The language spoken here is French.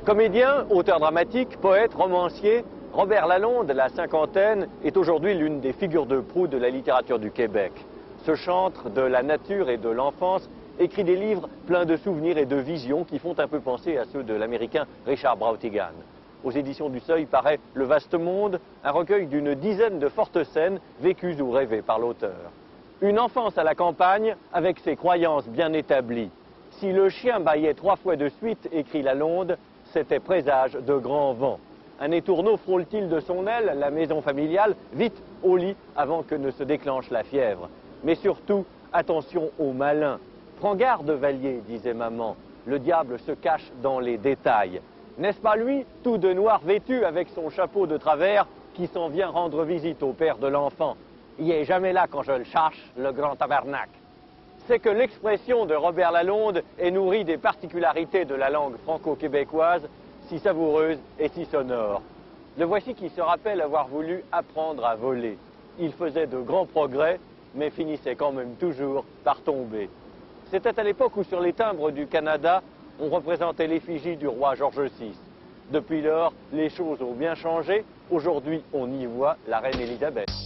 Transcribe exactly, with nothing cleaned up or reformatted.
Comédien, auteur dramatique, poète, romancier, Robert Lalonde, la cinquantaine, est aujourd'hui l'une des figures de proue de la littérature du Québec. Ce chantre de la nature et de l'enfance écrit des livres pleins de souvenirs et de visions qui font un peu penser à ceux de l'américain Richard Brautigan. Aux éditions du Seuil paraît Le Vaste Monde, un recueil d'une dizaine de fortes scènes vécues ou rêvées par l'auteur. Une enfance à la campagne avec ses croyances bien établies. Si le chien bâillait trois fois de suite, écrit Lalonde, c'était présage de grands vents. Un étourneau frôle-t-il de son aile la maison familiale? Vite au lit avant que ne se déclenche la fièvre. Mais surtout, attention aux malins. Prends garde, Vallier, disait maman. Le diable se cache dans les détails. N'est-ce pas lui, tout de noir vêtu avec son chapeau de travers, qui s'en vient rendre visite au père de l'enfant? Il est jamais là quand je le cherche, le grand tabernacle. C'est que l'expression de Robert Lalonde est nourrie des particularités de la langue franco-québécoise, si savoureuse et si sonore. Le voici qui se rappelle avoir voulu apprendre à voler. Il faisait de grands progrès, mais finissait quand même toujours par tomber. C'était à l'époque où sur les timbres du Canada, on représentait l'effigie du roi George six. Depuis lors, les choses ont bien changé. Aujourd'hui, on y voit la reine Élisabeth.